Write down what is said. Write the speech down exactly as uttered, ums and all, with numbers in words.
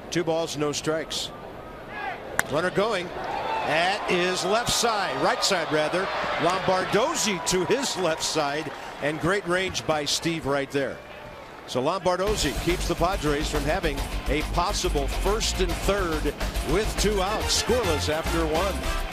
Two balls, no strikes. Runner going. That is left side, right side rather. Lombardozzi to his left side, and great range by Steve right there. So Lombardozzi keeps the Padres from having a possible first and third with two outs, scoreless after one.